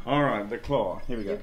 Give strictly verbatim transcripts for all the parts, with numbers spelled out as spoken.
All right, the claw. Here we go.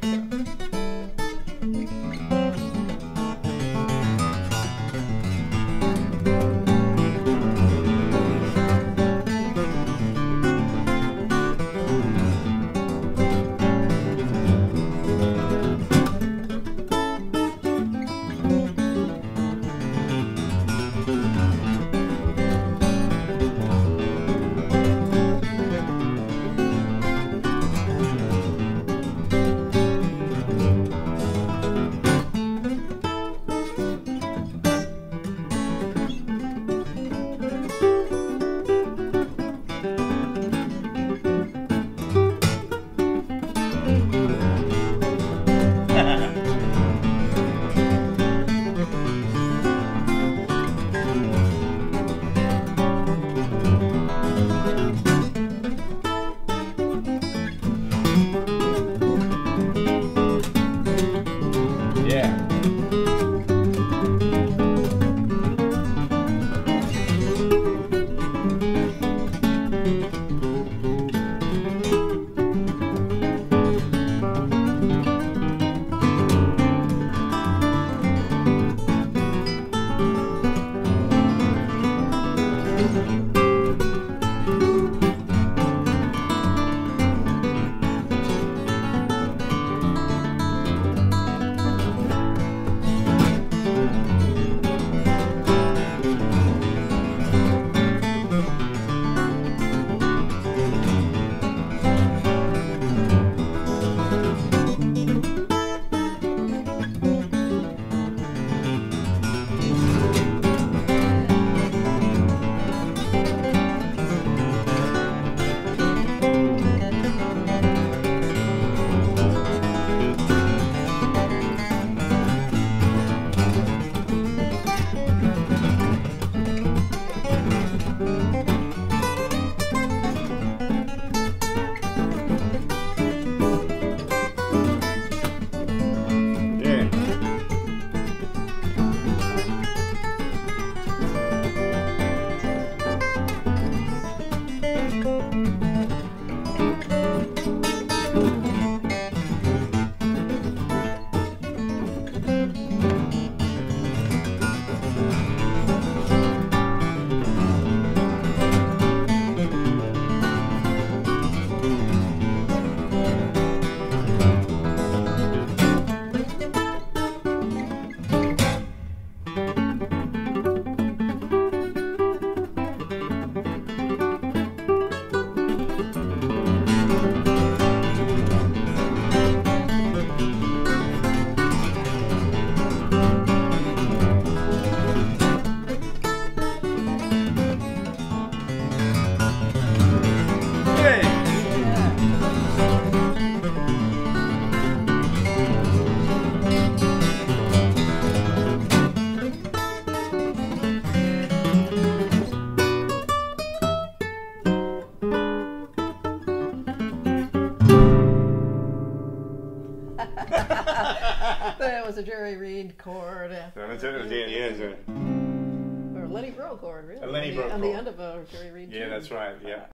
That was a Jerry Reed chord. No, that's it. Yeah, yeah, it's a- Or Lenny Breau chord, really. A Lenny on Breau the, on chord. the end of a Jerry Reed Yeah, tune. that's right. Yeah.